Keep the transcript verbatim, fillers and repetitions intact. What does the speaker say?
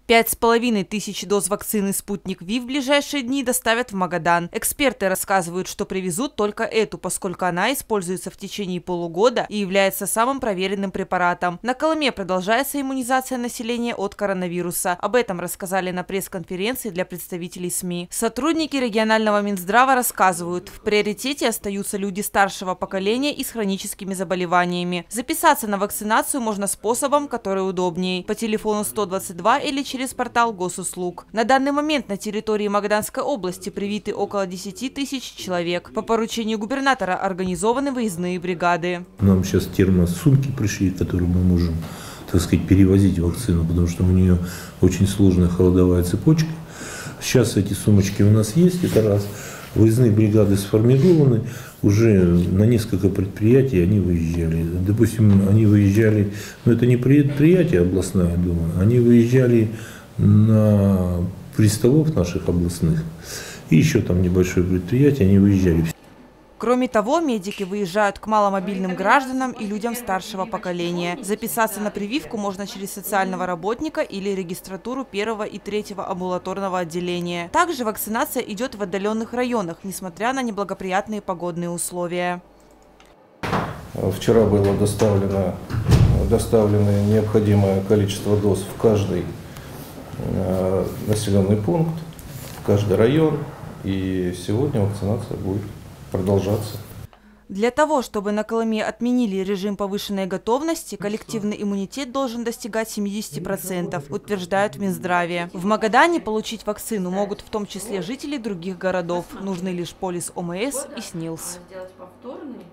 Пять с половиной тысяч доз вакцины «Спутник Ви» в ближайшие дни доставят в Магадан. Эксперты рассказывают, что привезут только эту, поскольку она используется в течение полугода и является самым проверенным препаратом. На Колыме продолжается иммунизация населения от коронавируса. Об этом рассказали на пресс-конференции для представителей СМИ. Сотрудники регионального Минздрава рассказывают, в приоритете остаются люди старшего поколения и с хроническими заболеваниями. Записаться на вакцинацию можно способом, который удобнее – по телефону сто двадцать два или через через портал госуслуг. На данный момент на территории Магаданской области привиты около десяти тысяч человек. По поручению губернатора организованы выездные бригады. Нам сейчас термосумки пришли, которые мы можем, так сказать, перевозить вакцину, потому что у нее очень сложная холодовая цепочка. Сейчас эти сумочки у нас есть, это раз. Выездные бригады сформированы, уже на несколько предприятий они выезжали. Допустим, они выезжали, но это не предприятие областное, думаю, они выезжали на приставов наших областных. И еще там небольшое предприятие, они выезжали. Кроме того, медики выезжают к маломобильным гражданам и людям старшего поколения. Записаться на прививку можно через социального работника или регистратуру первого и третьего амбулаторного отделения. Также вакцинация идет в отдаленных районах, несмотря на неблагоприятные погодные условия. Вчера было доставлено, доставлено необходимое количество доз в каждый э, населенный пункт, в каждый район. И сегодня вакцинация будет продолжаться. Для того, чтобы на Колыме отменили режим повышенной готовности, коллективный иммунитет должен достигать семидесяти процентов, утверждают в Минздраве. В Магадане получить вакцину могут в том числе жители других городов. Нужны лишь полис ОМС и СНИЛС.